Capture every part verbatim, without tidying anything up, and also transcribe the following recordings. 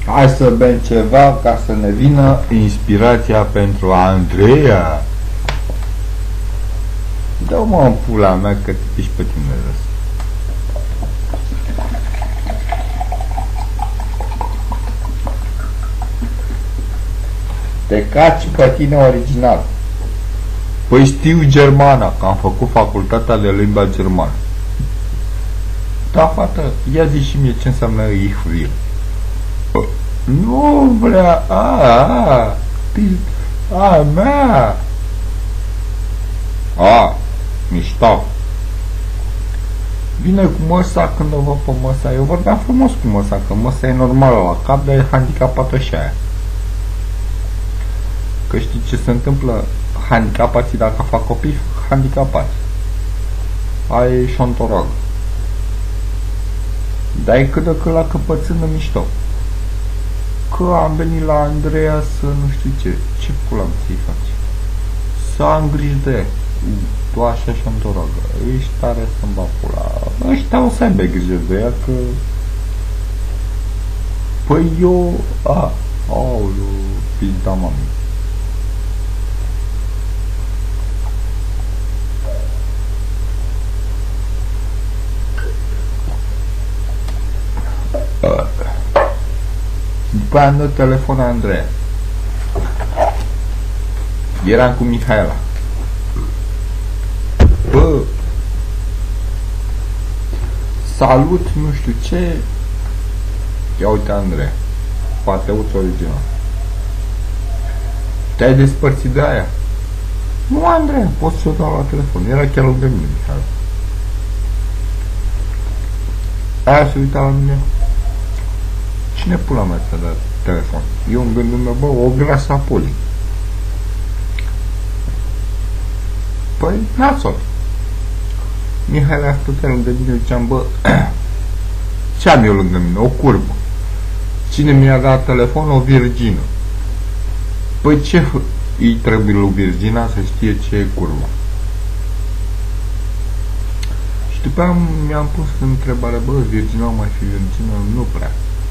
Hai să bem ceva ca să ne vină inspirația pentru Andreea. Dă-mă în pula mea că te piși pe tine răs. Te caci pe tine original. Păi știu germana, că am făcut facultatea de limba germană. Da, fată, ia zi și mie ce înseamnă ich will. Nu vrea, a, a, a, mea. A, mișto. Vine cu măsa când o văd pe măsa. Eu vorbeam frumos cu măsa, că măsa e normală la cap, dar e handicapată și aia. Că știi ce se întâmplă? Handicapații dacă fac copii, handicapați. Aia e șontoragă. Dar e cât de cât la căpățână mișto. Că am venit la Andreea să nu știu ce. Ce pula să-i faci? Să am grijă de ea. Tu așa șontoragă. Ești tare să-mi bag pula. Ăștia o să aibă grijă de ea că... Păi eu... A, aoleu, pizda mami. După aia am dat telefon la Andreea. Eram cu Mihaela. Bă, salut, nu știu ce. Ia uite Andreea, pateuț original. Te-ai despărțit de aia? Nu, Andreea, poți să o dau la telefon. Era chiar lângă mine, Mihaela. Aia se uita la mine. Cine pula mea ți-a dat telefon? Eu în gândul meu, bă, o grasă a Poli. Păi, nasol. Mihaela a stătea lângă mine, ziceam, bă, ce am eu lângă mine? O curbă. Cine mi-a dat telefon? O virgină. Păi ce îi trebuie lui Virgina să știe ce e curva? Și după aia mi-am pus întrebarea, bă, Virgina o mai fi virgină? Nu prea.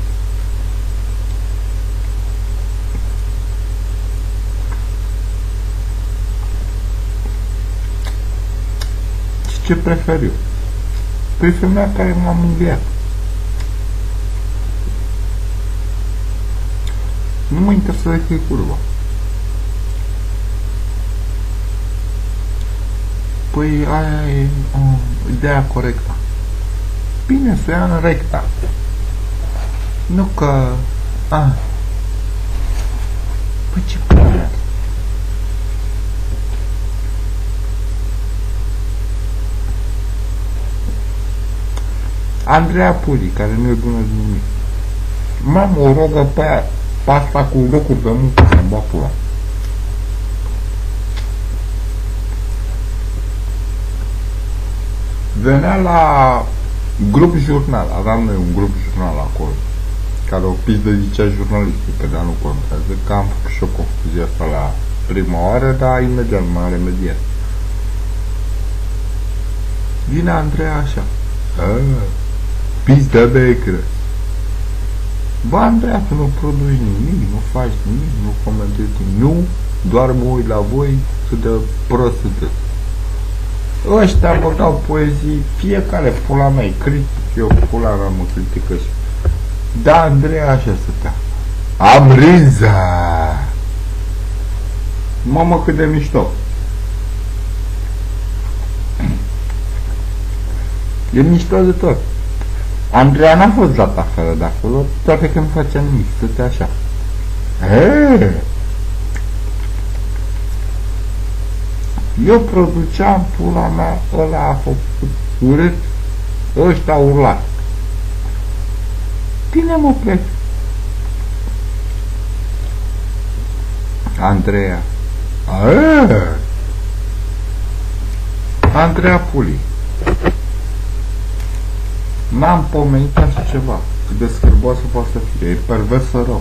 Ce prefer eu? Păi femeia care m-a mângâiat. Nu mă interesează că e curva. Păi aia e o ideea corectă. Bine, să o ia în recta. Nu că... A. Păi ce păi? Andreea Puli, care nu e bună de nimic. Mamă, o rogă pe aia, pasta cu locuri de muncă să-mi bag pula. Venea la grup jurnal, aveam noi un grup jurnal acolo, care o pizdă zicea jurnalistică, dar nu contează, că am făcut și o confuzie asta la prima oară, dar imediat m-am remediat. Vine Andreea așa. Aaaa. Pizda becră. Bă, Andreea, tu nu produci nimic, nu faci nimic, nu comentezi nimic, nu, doar mă uit la voi să dă prost sunteți. Ăștia vă dau poezii, fiecare pula mea, critic, eu pula mea mă critică și... Da, Andreea așa stătea. Am riza! Mamă, cât de mișto! E mișto de tot. Andreea n-a fost dat afară de acolo, toate că nu facea nimic, stătea așa. Eee! Eu produceam, pula mea, ăla a făcut urât, ăștia au urlat. Bine, mă plec. Andreea. Eee! Andreea Puli. N-am pomenit așa ceva. Cât de scârboasă poate să fie. E perversă rău.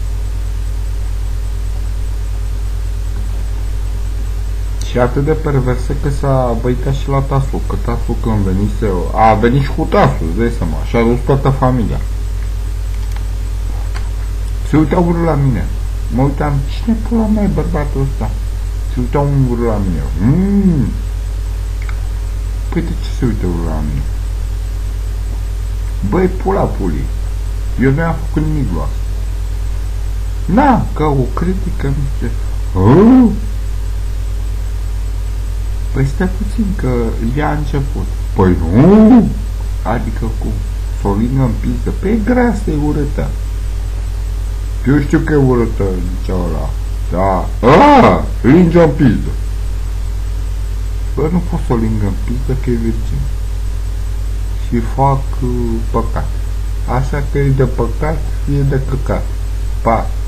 Și atât de perversă că s-a băitat și la Tasu. Că Tasu când venise... A venit și cu Tasu, îți dai seama. Și a dus toată familia. Se uitau urât la mine. Mă uitam, cine pula mea e bărbatul ăsta? Se uitau urât la mine. Mm. Păi de ce se uită urât la mine? Băi, pula pulii. Eu nu am făcut nimic la asta. Na, ca o critică, nu știu. Oh! Păi stai puțin că ea a început. Păi nu! Adică cum? S-o lingă în pizdă. Pe grasă e urâtă. Eu știu că e urâtă, zicea ăla. Da. Aaa! Linge în pizdă. Bă, nu pot să o lingă în pizdă că e virgin. Și fac uh, păcat. Așa că e de păcat, e de căcat. Pa!